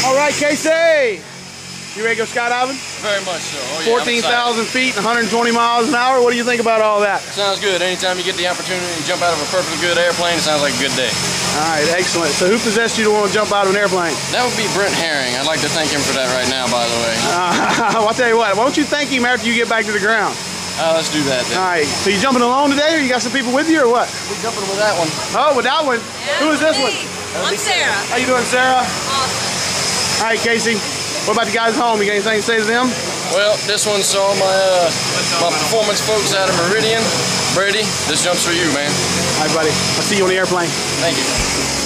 All right, Casey. You ready to go skydiving? Very much so. Oh, yeah, 14,000 feet and 120 miles an hour. What do you think about all that? Sounds good. Anytime you get the opportunity to jump out of a perfectly good airplane, it sounds like a good day. All right, excellent. So who possessed you to want to jump out of an airplane? That would be Brent Herring. I'd like to thank him for that right now, by the way. I'll tell you what. Why don't you thank him after you get back to the ground? Let's do that then. All right. So you jumping alone today, or you got some people with you, or what? We're jumping with that one. Oh, with that one. Yeah, Who is this me. one? I'm Sarah. How you doing, Sarah? Awesome. All right, Casey. What about the guys home? You got anything to say to them? Well, this one saw my performance folks out of Meridian. Brady, this jump's for you, man. All right, buddy. I'll see you on the airplane. Thank you.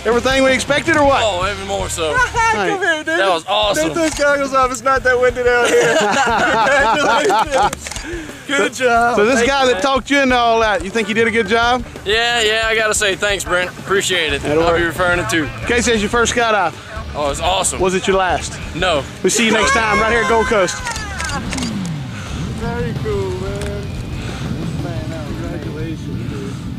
Everything we expected or what? Oh, even more so. Hey. Come here, dude. That was awesome. Take those goggles off. It's not that windy down here. Congratulations. Good job. So this Thank guy you, that man. talked you into all that, you think you did a good job? Yeah, I gotta say thanks, Brent. Appreciate it. That'll I'll work. be referring it to. Casey, as your first skydive, Oh, it's awesome. was it your last? No. We'll see you next time right here at Gold Coast. Very cool, man. Man, congratulations, dude.